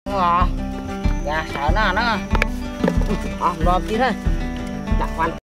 Dạ sợ nó à, lo tí thôi. Đặt quan